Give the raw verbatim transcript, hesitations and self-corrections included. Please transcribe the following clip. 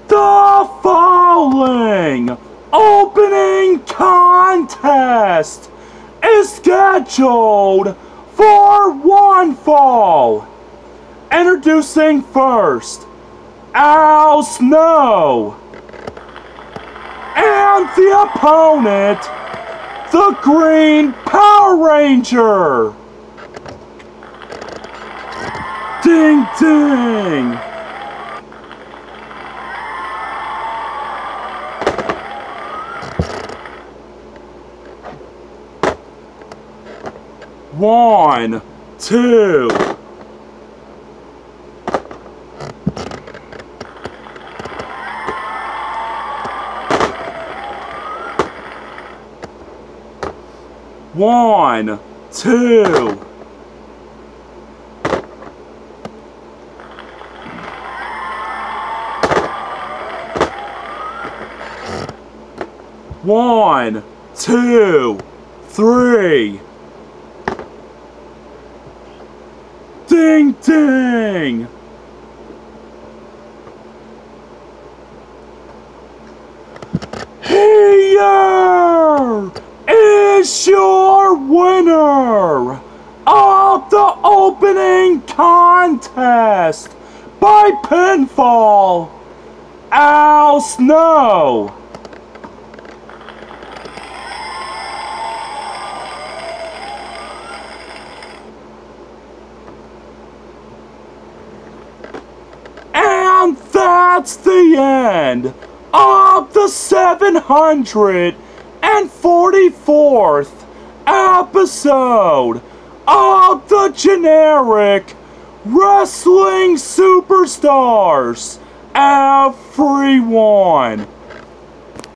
The following opening contest is scheduled for one fall. Introducing first, Al Snow. And the opponent, the Green Power Ranger. Ding ding. One, two. One, two. One, two, three. Ding ding! Here is your winner of the opening contest by pinfall, Al Snow. And that's the end of the seven hundred forty-fourth episode of the Generic Wrestling Superstars. Everyone,